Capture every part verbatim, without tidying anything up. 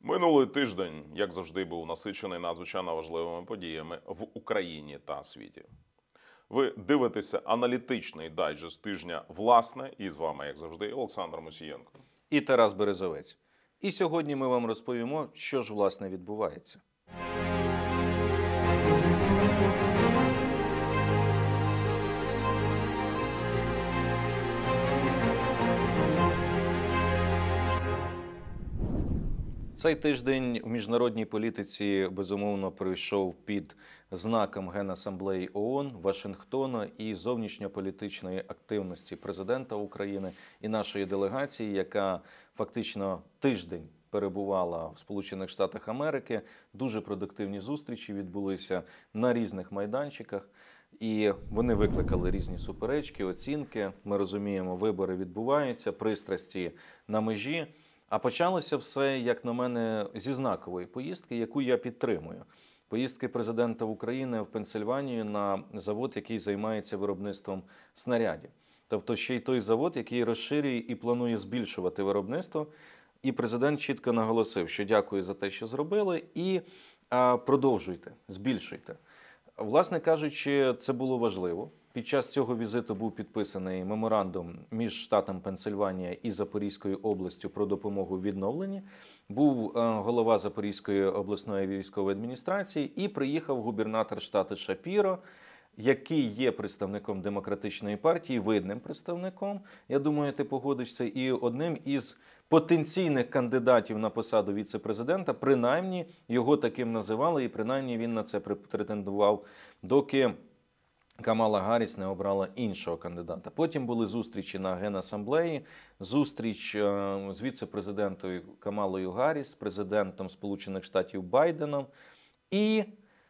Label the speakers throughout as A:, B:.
A: Минулий тиждень, як завжди, був насичений надзвичайно важливими подіями в Україні та світі. Ви дивитеся аналітичний дайджест тижня «Власне» і з вами, як завжди, Олександр Мусієнко.
B: І Тарас Березовець. І сьогодні ми вам розповімо, що ж власне відбувається. Цей тиждень в міжнародній політиці, безумовно, пройшов під знаком Генасамблеї ООН, Вашингтона і зовнішньополітичної активності президента України і нашої делегації, яка фактично тиждень перебувала в Сполучених Штатах Америки. Дуже продуктивні зустрічі відбулися на різних майданчиках. І вони викликали різні суперечки, оцінки. Ми розуміємо, вибори відбуваються, пристрасті на межі. А почалося все, як на мене, зі знакової поїздки, яку я підтримую. Поїздки президента України в Пенсильванію на завод, який займається виробництвом снарядів. Тобто ще й той завод, який розширює і планує збільшувати виробництво. І президент чітко наголосив, що дякую за те, що зробили, і а, продовжуйте, збільшуйте. Власне кажучи, це було важливо. Під час цього візиту був підписаний меморандум між штатом Пенсильванія і Запорізькою областю про допомогу в відновленні. Був голова Запорізької обласної військової адміністрації і приїхав губернатор штату Шапіро, який є представником демократичної партії, видним представником, я думаю, ти погодишся, і одним із потенційних кандидатів на посаду віце-президента, принаймні його таким називали, і принаймні він на це претендував, доки Камала Гарріс не обрала іншого кандидата. Потім були зустрічі на Генасамблеї, зустріч з віце-президентом Камалою Гарріс, з президентом Сполучених Штатів Байденом. І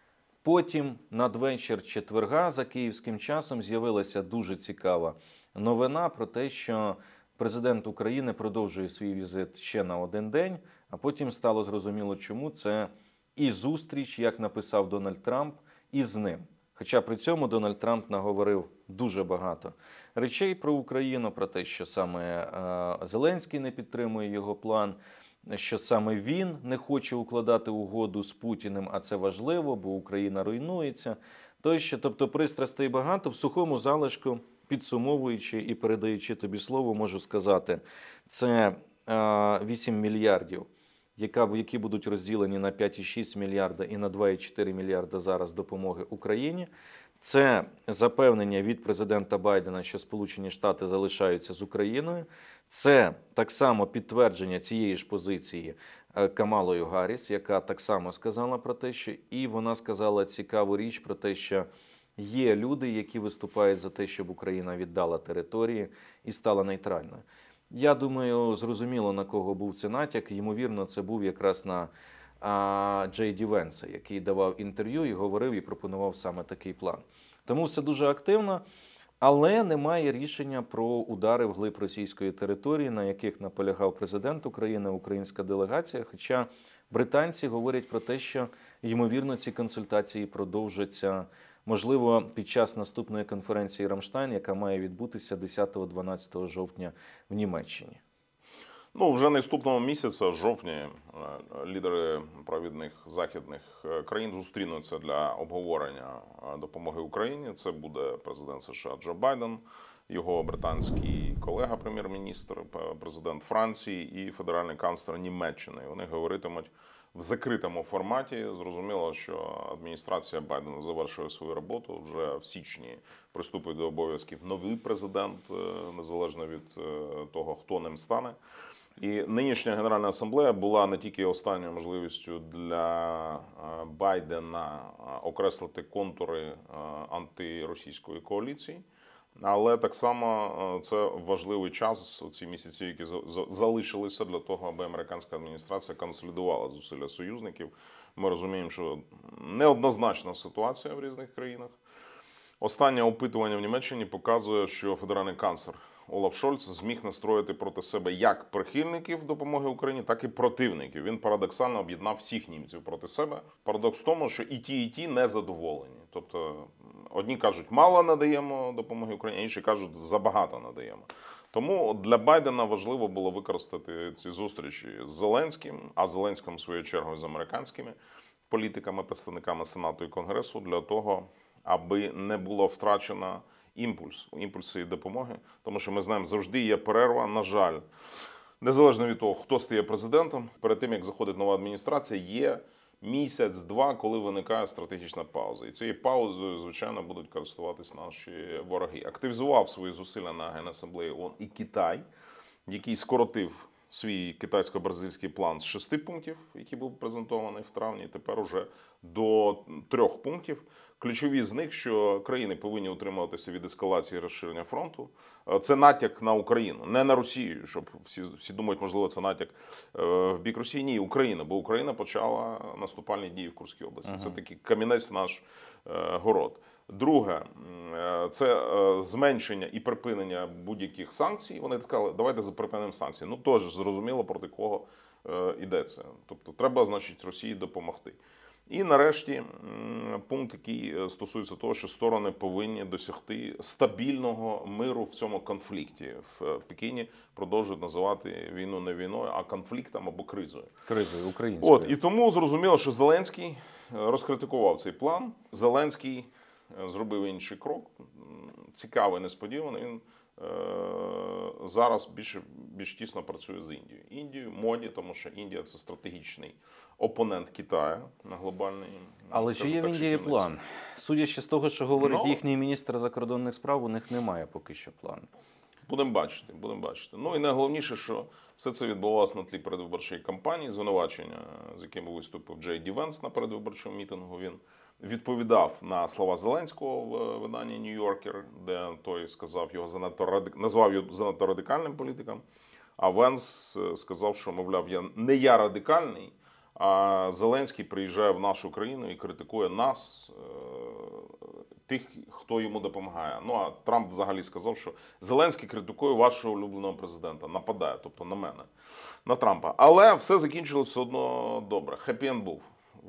B: потім надвечір четверга за київським часом з'явилася дуже цікава новина про те, що президент України продовжує свій візит ще на один день, а потім стало зрозуміло, чому це і зустріч, як написав Дональд Трамп, із ним. Хоча при цьому Дональд Трамп наговорив дуже багато речей про Україну, про те, що саме Зеленський не підтримує його план, що саме він не хоче укладати угоду з Путіним, а це важливо, бо Україна руйнується. Тощо, тобто пристрастей багато, в сухому залишку, підсумовуючи і передаючи тобі слово, можу сказати, це вісім мільярдів. які будуть розділені на п'ять цілих шість мільярда і на два цілих чотири мільярда зараз допомоги Україні. Це запевнення від президента Байдена, що Сполучені Штати залишаються з Україною. Це так само підтвердження цієї ж позиції Камалою Гарріс, яка так само сказала про те, що і вона сказала цікаву річ про те, що є люди, які виступають за те, щоб Україна віддала території і стала нейтральною. Я думаю, зрозуміло, на кого був це натяк. Ймовірно, це був якраз на а, Джей Ді Венса, який давав інтерв'ю і говорив, і пропонував саме такий план. Тому все дуже активно, але немає рішення про удари вглиб російської території, на яких наполягав президент України, українська делегація. Хоча британці говорять про те, що, ймовірно, ці консультації продовжаться, можливо, під час наступної конференції «Рамштайн», яка має відбутися десятого-дванадцятого жовтня в Німеччині.
A: Ну, вже наступного місяця, жовтні, лідери провідних західних країн зустрінуться для обговорення допомоги Україні. Це буде президент США Джо Байден, його британський колега, прем'єр-міністр, президент Франції і федеральний канцлер Німеччини. Вони говоритимуть в закритому форматі. Зрозуміло, що адміністрація Байдена завершує свою роботу. Вже в січні приступить до обов'язків новий президент, незалежно від того, хто ним стане. І нинішня Генеральна асамблея була не тільки останньою можливістю для Байдена окреслити контури антиросійської коаліції, але так само це важливий час, ці місяці, які залишилися для того, аби американська адміністрація консолідувала зусилля союзників. Ми розуміємо, що неоднозначна ситуація в різних країнах. Останнє опитування в Німеччині показує, що федеральний канцлер Олаф Шольц зміг настроїти проти себе як прихильників допомоги Україні, так і противників. Він парадоксально об'єднав всіх німців проти себе. Парадокс в тому, що і ті, і ті не задоволені. Тобто одні кажуть, мало надаємо допомоги Україні, а інші кажуть, забагато надаємо. Тому для Байдена важливо було використати ці зустрічі з Зеленським, а Зеленським, в свою чергу, з американськими політиками, представниками Сенату і Конгресу, для того, аби не було втрачено імпульс, імпульси і допомоги. Тому що ми знаємо, завжди є перерва, на жаль, незалежно від того, хто стає президентом, перед тим, як заходить нова адміністрація, є місяць-два, коли виникає стратегічна пауза. І цією паузою, звичайно, будуть користуватись наші вороги. Активізував свої зусилля на Генасамблеї ООН і Китай, який скоротив свій китайсько-бразильський план з шести пунктів, який був презентований в травні, тепер уже до трьох пунктів. Ключові з них, що країни повинні утримуватися від ескалації і розширення фронту. Це натяк на Україну, не на Росію, щоб всі, всі думають, можливо, це натяк в бік Росії. Ні, Україна, бо Україна почала наступальні дії в Курській області. Ага. Це такий камінець наш город. Друге, це зменшення і припинення будь-яких санкцій. Вони сказали, давайте припинимо санкції. Ну, теж зрозуміло, проти кого йдеться. Тобто, треба, значить, Росії допомогти. І нарешті пункт, який стосується того, що сторони повинні досягти стабільного миру в цьому конфлікті. В Пекіні продовжують називати війну не війною, а конфліктом або кризою.
B: Кризою українською.
A: От, і тому зрозуміло, що Зеленський розкритикував цей план. Зеленський зробив інший крок, цікавий, несподіваний. Він е, зараз більш, більш тісно працює з Індією. Індією, моді, тому що Індія – це стратегічний опонент Китаю на глобальній.
B: Але чи є в Індії план? Судячи з того, що говорить
A: ну,
B: їхній міністр закордонних справ, у них немає поки що плану.
A: Будемо бачити, будемо бачити. Ну і найголовніше, що все це відбувалося на тлі передвиборчої кампанії, звинувачення, з якими виступив Джей Ді Венс на передвиборчому мітингу. Він відповідав на слова Зеленського в виданні Нью-Йоркер, де той сказав його занадто радик... назвав його занадто радикальним політиком. А Венс сказав, що, мовляв, я не я радикальний, а Зеленський приїжджає в нашу країну і критикує нас, тих, хто йому допомагає. Ну, а Трамп взагалі сказав, що Зеленський критикує вашого улюбленого президента, нападає, тобто на мене, на Трампа. Але все закінчилося все одно добре. Хеппі-енд був.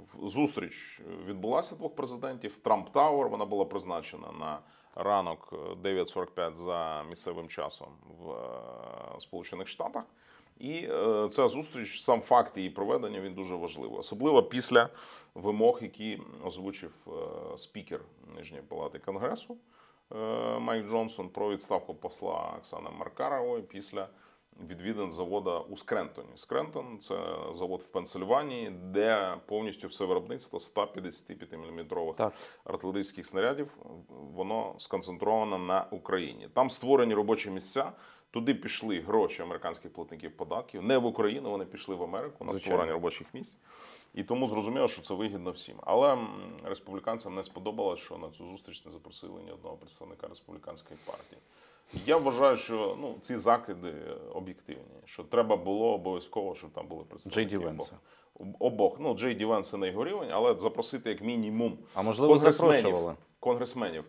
A: Зустріч відбулася двох президентів. Трамп Тауер, вона була призначена на ранок дев'ять сорок п'ять за місцевим часом в Сполучених Штатах. І ця зустріч, сам факт її проведення, він дуже важливий. Особливо після вимог, які озвучив спікер Нижньої палати Конгресу Майк Джонсон про відставку посла Оксани Маркарової після відвідин заводу у Скрентоні. Скрентон – це завод в Пенсильванії, де повністю все виробництво сто п'ятдесят п'ять міліметрових так. артилерійських снарядів, воно сконцентровано на Україні. Там створені робочі місця, туди пішли гроші американських платників податків, не в Україну, вони пішли в Америку на створення робочих місць. І тому зрозуміло, що це вигідно всім. Але республіканцям не сподобалось, що на цю зустріч не запросили ні одного представника республіканської партії. Я вважаю, що ну, ці закиди об'єктивні, що треба було обов'язково, щоб там були представники
B: Джей Ді Венса.
A: обох. обох. Ну, Джей Ді Венс – це не його рівень, але запросити як мінімум
B: а можливо запрошували?
A: Конгресменів.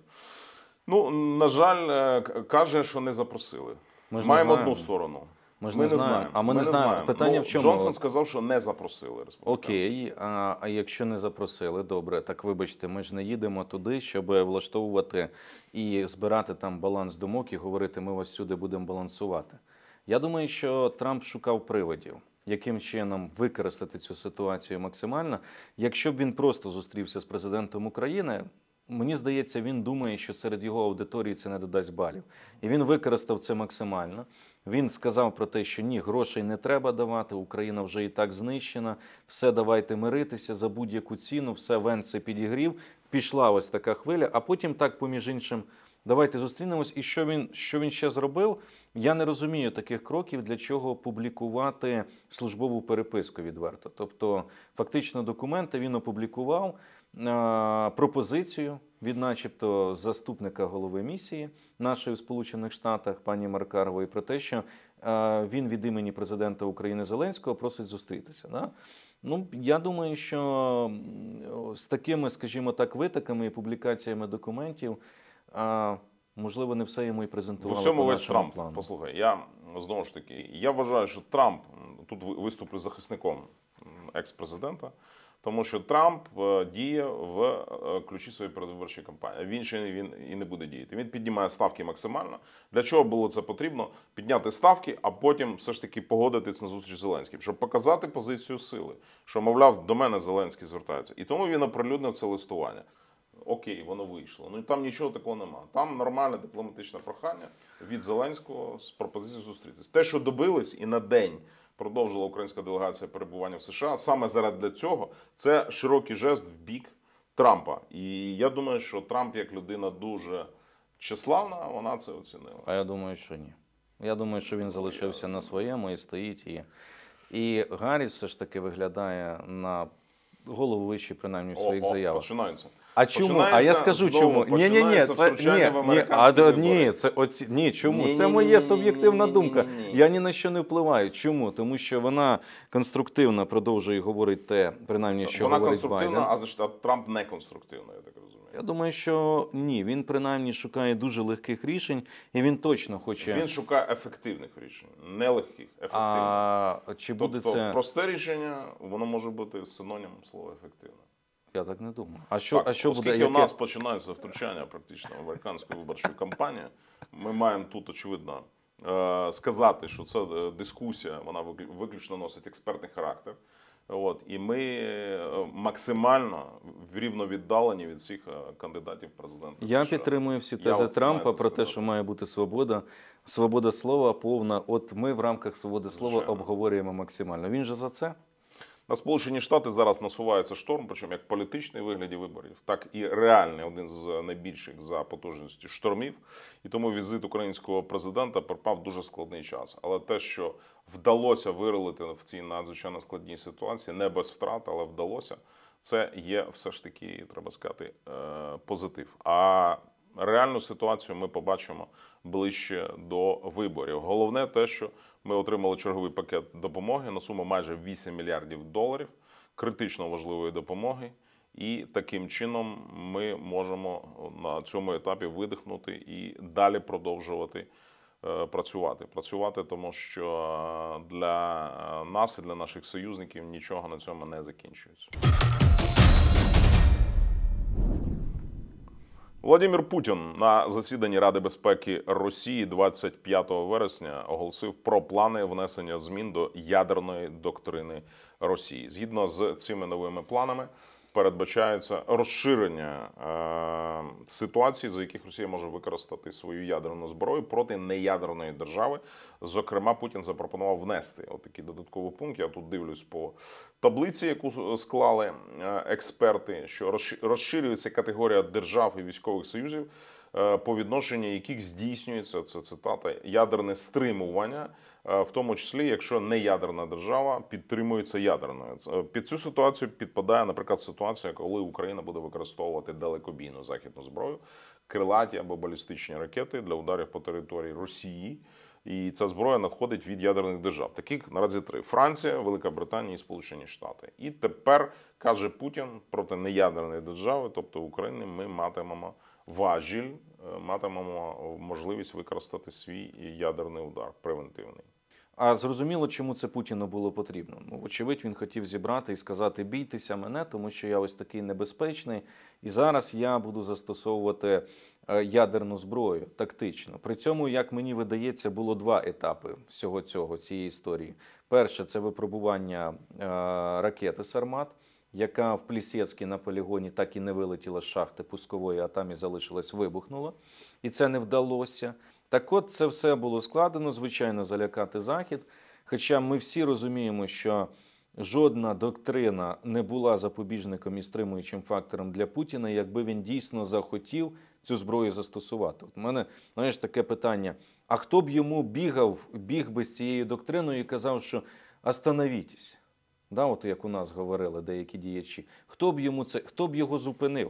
A: Ну, на жаль, каже, що не запросили.
B: Ми
A: Маємо одну сторону.
B: Ми ж Ми не знаємо. знаємо. А ми, ми не знаємо. знаємо. Питання
A: ну,
B: в чому?
A: Джонсон сказав, що не запросили.
B: Окей, а, а якщо не запросили, добре, так вибачте, ми ж не їдемо туди, щоб влаштовувати і збирати там баланс думок і говорити, ми вас сюди будемо балансувати. Я думаю, що Трамп шукав приводів, яким чином використати цю ситуацію максимально. Якщо б він просто зустрівся з президентом України, мені здається, він думає, що серед його аудиторії це не додасть балів. І він використав це максимально. Він сказав про те, що ні, грошей не треба давати, Україна вже і так знищена, все давайте миритися за будь-яку ціну, все Венс підігрів, пішла ось така хвиля, а потім так, поміж іншим, давайте зустрінемось. І що він, що він ще зробив? Я не розумію таких кроків, для чого публікувати службову переписку відверто. Тобто, фактично документи він опублікував, пропозицію від начебто заступника голови місії нашої в Сполучених Штатах, пані Маркарової, про те, що він від імені президента України Зеленського просить зустрітися. Да? Ну, я думаю, що з такими, скажімо так, витоками і публікаціями документів, можливо, не все йому і презентували.
A: В усьому
B: по
A: весь Трамп.
B: плану.
A: Послухай, я знову ж таки, я вважаю, що Трамп, тут виступлю захисником екс-президента, Тому що Трамп е, діє в е, ключі своєї передвиборчої кампанії. Він ще він і не буде діяти. Він піднімає ставки максимально. Для чого було це потрібно? Підняти ставки, а потім все ж таки погодитись на зустріч з Зеленським, щоб показати позицію сили, що, мовляв, до мене Зеленський звертається. І тому він оприлюднив це листування. Окей, воно вийшло. Ну там нічого такого нема. Там нормальне дипломатичне прохання від Зеленського з пропозицією зустрітись. Те, що добились, і на день продовжила українська делегація перебування в США, саме заради цього, це широкий жест в бік Трампа. І я думаю, що Трамп, як людина дуже тщеславна, вона це оцінила.
B: А я думаю, що ні. Я думаю, що він залишився на своєму і стоїть. І, і Гарріс все ж таки виглядає на голову вище, принаймні, в своїх
A: О, о,
B: заявах.
A: починається.
B: А чому?
A: Починається,
B: А я скажу
A: знову
B: чому. Ні, ні, ні,
A: починається
B: це
A: втручання
B: ні,
A: в
B: ні,
A: американські
B: а,
A: вибори.
B: ні, це оці, ні, чому?
A: Ні,
B: Це
A: ні,
B: моя
A: ні,
B: суб'єктивна
A: ні, ні,
B: думка.
A: ні, ні, ні.
B: Я ні на що не впливаю. Чому? Тому що вона конструктивно продовжує говорити те, принаймні, що
A: Вона
B: говорить
A: конструктивна,
B: Байден.
A: а значить, а Трамп не конструктивна, я так розумію.
B: Я думаю, що ні. Він принаймні шукає дуже легких рішень, і він точно хоче.
A: Він шукає ефективних рішень, не легких, ефективних.
B: А чи буде
A: тобто
B: це?
A: просте рішення, воно може бути синонімом слова ефективне.
B: Я так не думаю. А що,
A: Так,
B: а що
A: оскільки
B: буде?
A: у
B: Яке...
A: нас починається втручання практично в американську виборчу кампанію, ми маємо тут, очевидно, е, сказати, що це е, дискусія, вона виклю- виключно носить експертний характер. От, і ми е, максимально рівновіддалені від всіх е, кандидатів в президенти
B: Я
A: США.
B: підтримую всі
A: Я
B: тези
A: от
B: Трампа
A: маю це
B: про те,
A: сказати.
B: що має бути свобода, свобода слова повна. От ми в рамках свободи слова
A: Звичайно.
B: обговорюємо максимально. Він же за це.
A: На Сполучені Штати зараз насувається шторм, причому як політичний в вигляді виборів, так і реальний, один з найбільших за потужністю штормів. І тому візит українського президента припав в дуже складний час. Але те, що вдалося вирулити в цій надзвичайно складній ситуації, не без втрат, але вдалося, це є все ж таки, треба сказати, е, позитив. А реальну ситуацію ми побачимо ближче до виборів. Головне те, що ми отримали черговий пакет допомоги на суму майже вісім мільярдів доларів, критично важливої допомоги. І таким чином ми можемо на цьому етапі видихнути і далі продовжувати е, працювати. Працювати, тому що для нас і для наших союзників нічого на цьому не закінчується. Володимир Путін на засіданні Ради безпеки Росії двадцять п'ятого вересня оголосив про плани внесення змін до ядерної доктрини Росії. Згідно з цими новими планами передбачається розширення е, ситуацій, за яких Росія може використати свою ядерну зброю проти неядерної держави. Зокрема, Путін запропонував внести отакий додатковий пункт. Я тут дивлюсь по таблиці, яку склали експерти, що розширюється категорія держав і військових союзів, по відношенню яких здійснюється, це цитата, ядерне стримування, в тому числі, якщо неядерна держава підтримується ядерною. Під цю ситуацію підпадає, наприклад, ситуація, коли Україна буде використовувати далекобійну західну зброю, крилаті або балістичні ракети для ударів по території Росії. І ця зброя надходить від ядерних держав. Таких наразі три: Франція, Велика Британія і Сполучені Штати. І тепер, каже Путін, проти неядерної держави, тобто України, ми матимемо важіль, матимемо можливість використати свій ядерний удар превентивний.
B: А зрозуміло, чому це Путіну було потрібно? Ну, очевидь, він хотів зібрати і сказати: бійтеся мене, тому що я ось такий небезпечний, і зараз я буду застосовувати ядерну зброю тактично. При цьому, як мені видається, було два етапи всього цього, цієї історії. Перше – це випробування е, ракети «Сармат», яка в Плісецькі на полігоні так і не вилетіла з шахти пускової, а там і залишилась, вибухнула. І це не вдалося. Так от, це все було складено, звичайно, залякати Захід. Хоча ми всі розуміємо, що жодна доктрина не була запобіжником і стримуючим фактором для Путіна, якби він дійсно захотів цю зброю застосувати. У мене, знаєш, таке питання: а хто б йому бігав, біг би з цією доктриною і казав, що «остановітесь», да, от як у нас говорили деякі діячі, хто б йому це, хто б його зупинив?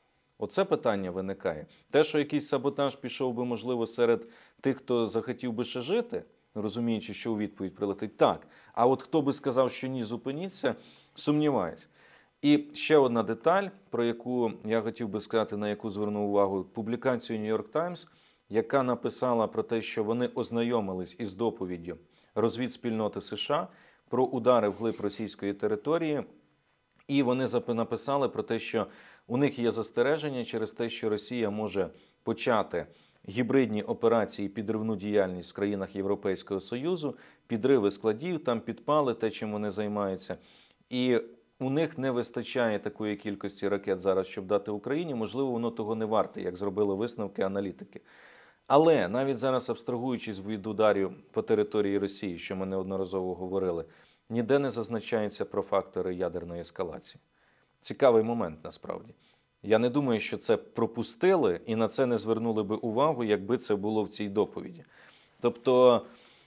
B: Оце питання виникає. Те, що якийсь саботаж пішов би, можливо, серед тих, хто захотів би ще жити, розуміючи, що у відповідь прилетить, так. А от хто би сказав, що ні, зупиніться, сумніваюсь. І ще одна деталь, про яку я хотів би сказати, на яку звернув увагу: публікацію New York Times, яка написала про те, що вони ознайомились із доповіддю розвідспільноти США про удари вглиб російської території, І вони зап- написали про те, що у них є застереження через те, що Росія може почати гібридні операції, підривну діяльність в країнах Європейського Союзу, підриви складів, там підпали, те, чим вони займаються. І у них не вистачає такої кількості ракет зараз, щоб дати Україні. Можливо, воно того не варте, як зробили висновки аналітики. Але навіть зараз, абстрагуючись від ударів по території Росії, що ми неодноразово говорили, ніде не зазначається про фактори ядерної ескалації. Цікавий момент, насправді. Я не думаю, що це пропустили і на це не звернули би увагу, якби це було в цій доповіді. Тобто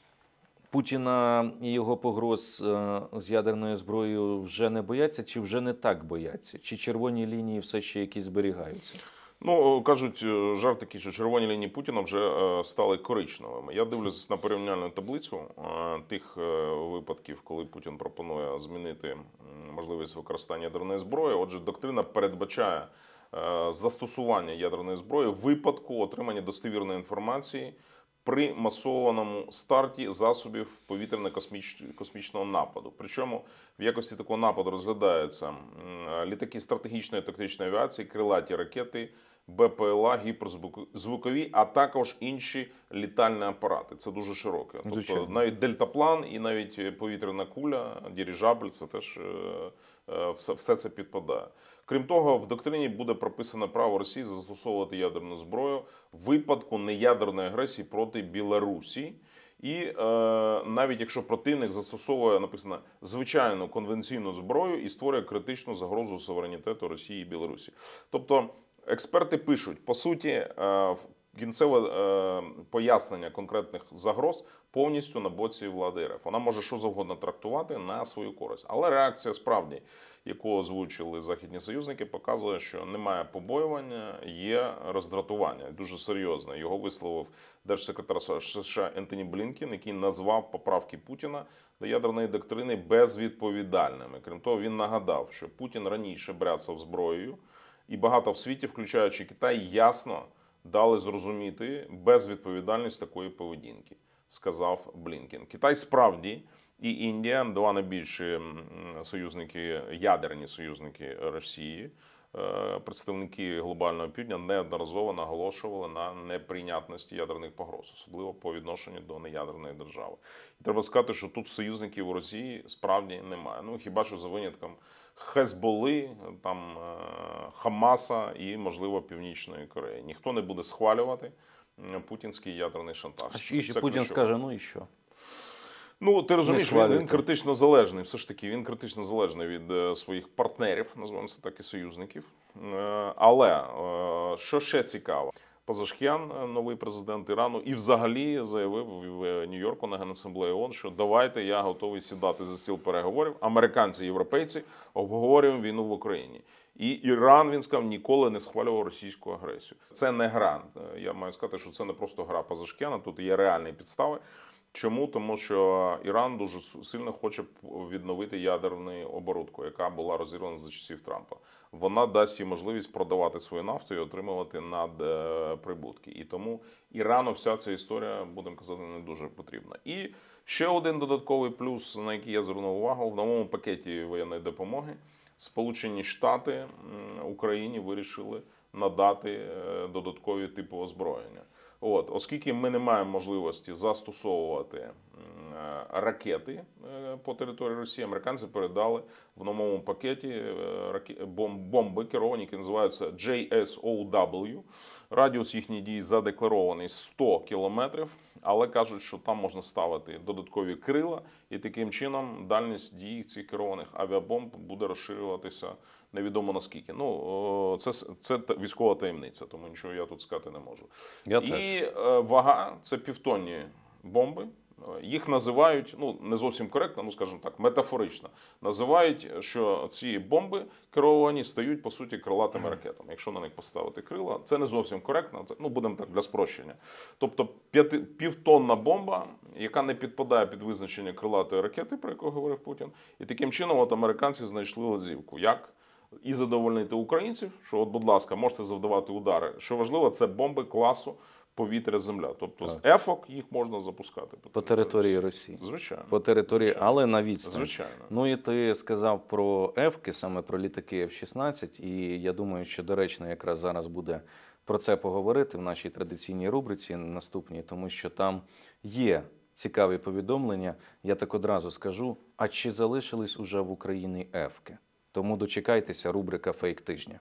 B: Путіна і його погроз е, з ядерною зброєю вже не бояться, чи вже не так бояться? Чи червоні лінії все ще якісь зберігаються?
A: Ну, кажуть, е, жарт такий, що червоні лінії Путіна вже е, стали коричневими. Я дивлюсь на порівняльну таблицю е, тих е, випадків, коли Путін пропонує змінити м, можливість використання ядерної зброї. Отже, доктрина передбачає е, застосування ядерної зброї в випадку отримання достовірної інформації при масованому старті засобів повітряно-космічного нападу. Причому в якості такого нападу розглядаються м, літаки стратегічної і тактичної авіації, крилаті ракети, БПЛА, гіперзвукові, а також інші літальні апарати. Це дуже широке. Тобто
B: Звичайно.
A: навіть дельтаплан і навіть повітряна куля, дирижабль, це теж е, е, все, все це підпадає. Крім того, в доктрині буде прописано право Росії застосовувати ядерну зброю в випадку неядерної агресії проти Білорусі. І е, навіть якщо противник застосовує, написано, звичайну конвенційну зброю і створює критичну загрозу суверенітету Росії і Білорусі. Тобто експерти пишуть, по суті, е, кінцеве е, пояснення конкретних загроз повністю на боці влади РФ. Вона може що завгодно трактувати на свою користь. Але реакція справді, яку озвучили західні союзники, показує, що немає побоювання, є роздратування. Дуже серйозне. Його висловив держсекретар США Ентоні Блінкен, який назвав поправки Путіна до ядерної доктрини безвідповідальними. Крім того, він нагадав, що Путін раніше бряцав зброєю, і багато в світі, включаючи Китай, ясно дали зрозуміти безвідповідальність такої поведінки, сказав Блінкен. Китай справді і Індія, два найбільші союзники, ядерні союзники Росії, представники глобального півдня неодноразово наголошували на неприйнятності ядерних погроз, особливо по відношенню до неядерної держави. І треба сказати, що тут союзників у Росії справді немає. Ну, хіба що за винятком Хезболи, там, Хамаса і, можливо, Північної Кореї. Ніхто не буде схвалювати путінський ядерний шантаж.
B: А ще
A: Це
B: Путін
A: ключово.
B: скаже, ну і що?
A: Ну, ти розумієш, він,
B: схвалюєте.
A: він критично залежний, все ж таки, він критично залежний від е, своїх партнерів, називаємо це так, і союзників. Е, але, е, що ще цікаво, Пазашкіян, е, новий президент Ірану, і взагалі заявив в Нью-Йорку на Генасамблеї ООН, що давайте, я готовий сідати за стіл переговорів, американці, європейці, обговорюємо війну в Україні. І Іран, він сказав, ніколи не схвалював російську агресію. Це не гра. Я маю сказати, що це не просто гра Пазашкіяна, тут є реальні підстави. Чому? Тому що Іран дуже сильно хоче відновити ядерну оборудку, яка була розірвана за часів Трампа. Вона дасть їй можливість продавати свою нафту і отримувати надприбутки. І тому Ірану вся ця історія, будемо казати, не дуже потрібна. І ще один додатковий плюс, на який я звернув увагу, в новому пакеті воєнної допомоги Сполучені Штати Україні вирішили надати додаткові типи озброєння. От, оскільки ми не маємо можливості застосовувати ракети по території Росії, американці передали в новому пакеті бомби керовані, які називаються джей ес о дабл ю. Радіус їхньої дії задекларований сто кілометрів, але кажуть, що там можна ставити додаткові крила, і таким чином дальність дії цих керованих авіабомб буде розширюватися невідомо наскільки. Ну, це, це військова таємниця, тому нічого я тут сказати не можу.
B: Я
A: і
B: теж.
A: вага – це півтонні бомби. Їх називають, ну не зовсім коректно, ну скажімо так, метафорично. Називають, що ці бомби керовані стають, по суті, крилатими ракетами. Якщо на них поставити крила, це не зовсім коректно, це, ну будемо так, для спрощення. Тобто п'яти, півтонна бомба, яка не підпадає під визначення крилатої ракети, про яку говорив Путін. І таким чином от американці знайшли лазівку. Як? І задовольнити українців, що от, будь ласка, можете завдавати удари. Що важливо, це бомби класу повітря, земля. Тобто з
B: Так.
A: ефок їх можна запускати.
B: По території Росії.
A: Звичайно.
B: По території,
A: Звичайно.
B: але на відстані.
A: Звичайно.
B: Ну і ти сказав про ефки, саме про літаки еф шістнадцять, і я думаю, що доречно якраз зараз буде про це поговорити в нашій традиційній рубриці наступній, тому що там є цікаві повідомлення. Я так одразу скажу, а чи залишились уже в Україні ефки? Тому дочекайтеся, рубрика «Фейк тижня».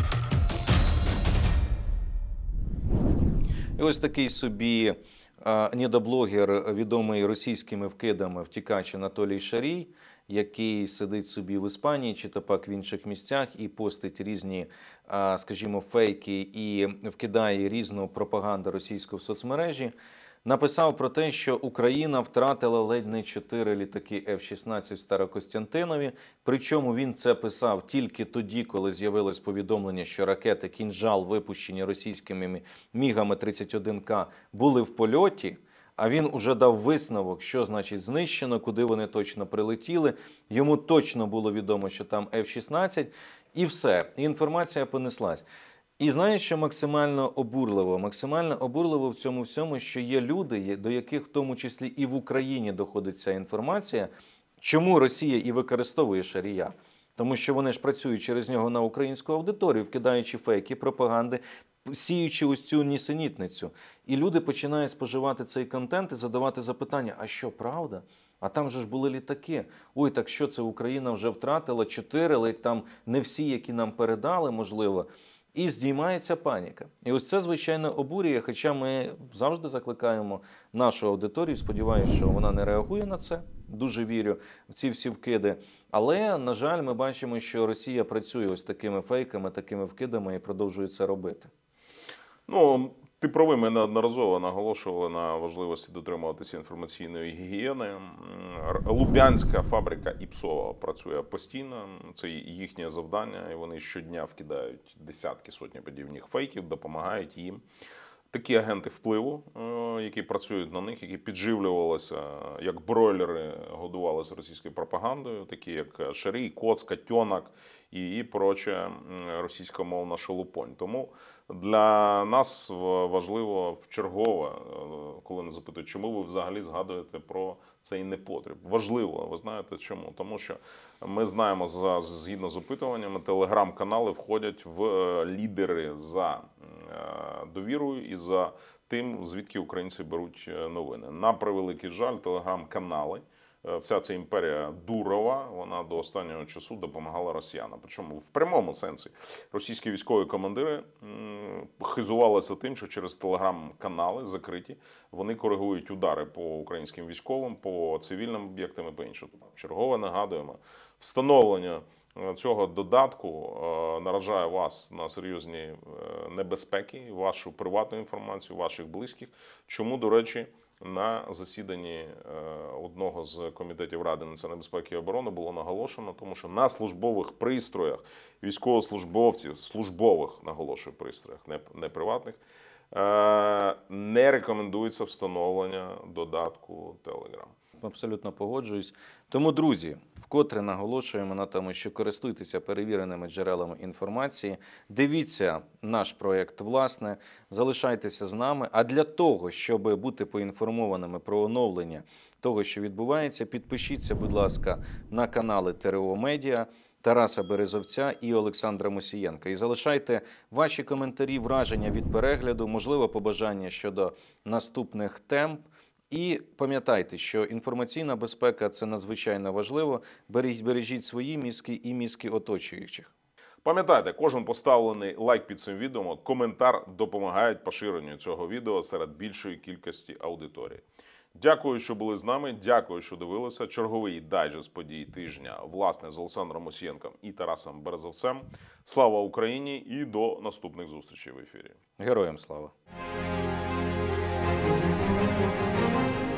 B: І ось такий собі а, недоблогер, відомий російськими вкидами втікач Анатолій Шарій, який сидить собі в Іспанії чи то пак в інших місцях і постить різні, а, скажімо, фейки і вкидає різну пропаганду російську в соцмережі, написав про те, що Україна втратила ледь не чотири літаки еф шістнадцять в Старокостянтинові. Причому він це писав тільки тоді, коли з'явилось повідомлення, що ракети «Кінжал», випущені російськими мігами тридцять один ка, були в польоті. А він уже дав висновок, що значить знищено, куди вони точно прилетіли. Йому точно було відомо, що там еф шістнадцять. І все. І інформація понеслась. І знаєш, що максимально обурливо? Максимально обурливо в цьому всьому, що є люди, до яких в тому числі і в Україні доходить ця інформація. Чому Росія і використовує Шарія? Тому що вони ж працюють через нього на українську аудиторію, вкидаючи фейки, пропаганди, сіючи ось цю нісенітницю. І люди починають споживати цей контент і задавати запитання, а що, правда? А там же ж були літаки. Ой, так що це Україна вже втратила? Чотири, але там не всі, які нам передали, можливо. І здіймається паніка. І ось це, звичайно, обурює, хоча ми завжди закликаємо нашу аудиторію, сподіваюся, що вона не реагує на це, дуже вірю в ці всі вкиди. Але, на жаль, ми бачимо, що Росія працює ось такими фейками, такими вкидами і продовжує це робити.
A: Ну, ти правий, ми неодноразово наголошували на важливості дотримуватися інформаційної гігієни. Лубянська фабрика Іпсова працює постійно, це їхнє завдання, і вони щодня вкидають десятки, сотні подібних фейків, допомагають їм. Такі агенти впливу, які працюють на них, які підживлювалися, як бройлери, годувалися російською пропагандою, такі як Шарій, Коц, Котенок і проче російськомовна шелупонь. Тому для нас важливо вчергове, коли не запитують, чому ви взагалі згадуєте про цей непотріб. Важливо, ви знаєте чому? Тому що ми знаємо, за, згідно з опитуваннями, телеграм-канали входять в лідери за довірою і за тим, звідки українці беруть новини. На превеликий жаль, телеграм-канали, вся ця імперія Дурова, вона до останнього часу допомагала росіянам. Причому в прямому сенсі. Російські військові командири хизувалися тим, що через телеграм-канали закриті, вони коригують удари по українським військовим, по цивільним об'єктам і по іншому. Чергове нагадуємо, встановлення цього додатку наражає вас на серйозні небезпеки, вашу приватну інформацію, ваших близьких. Чому, до речі, на засіданні одного з комітетів Ради національної безпеки і оборони було наголошено, тому що на службових пристроях військовослужбовців, службових, наголошую, пристроях, не, не приватних, не рекомендується встановлення додатку Telegram.
B: Абсолютно погоджуюсь. Тому, друзі, вкотре наголошуємо на тому, що користуйтеся перевіреними джерелами інформації, дивіться наш проєкт, власне, залишайтеся з нами. А для того, щоб бути поінформованими про оновлення того, що відбувається, підпишіться, будь ласка, на канали ТРО Медіа, Тараса Березовця і Олександра Мусієнка. І залишайте ваші коментарі, враження від перегляду, можливо, побажання щодо наступних тем. І пам'ятайте, що інформаційна безпека – це надзвичайно важливо. Бережіть свої мізки і мізки оточуючих.
A: Пам'ятайте, кожен поставлений лайк під цим відео, коментар допомагають поширенню цього відео серед більшої кількості аудиторії. Дякую, що були з нами, дякую, що дивилися. Черговий дайджест подій тижня, власне, з Олександром Мусієнком і Тарасом Березовцем. Слава Україні і до наступних зустрічей в ефірі.
B: Героям слава!